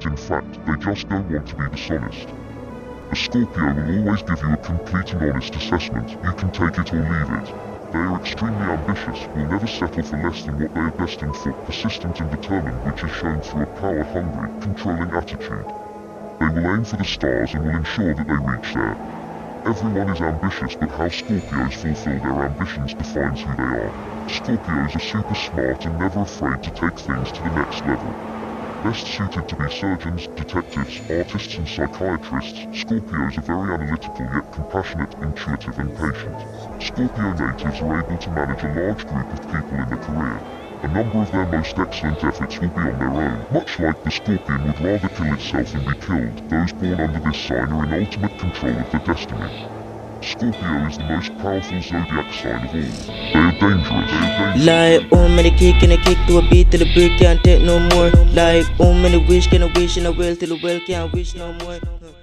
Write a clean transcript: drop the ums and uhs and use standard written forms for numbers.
but in fact, they just don't want to be dishonest. A Scorpio will always give you a complete and honest assessment. You can take it or leave it. They are extremely ambitious, will never settle for less than what they are destined for, persistent and determined, which is shown through a power-hungry, controlling attitude. They will aim for the stars and will ensure that they reach there. Everyone is ambitious, but how Scorpios fulfill their ambitions defines who they are. Scorpios are super smart and never afraid to take things to the next level. Best suited to be surgeons, detectives, artists and psychiatrists, Scorpios are very analytical yet compassionate, intuitive and patient. Scorpio natives are able to manage a large group of people in their career. A number of their most excellent efforts will be on their own. Much like the Scorpion would rather kill itself than be killed, those born under this sign are in ultimate control of their destiny. Scorpio is the most powerful zodiac sign of all. They are dangerous. Like, man, a kick and a kick to a beat till the brick can't take no more. Like, man, a wish can a wish and a will till the well can't wish no more.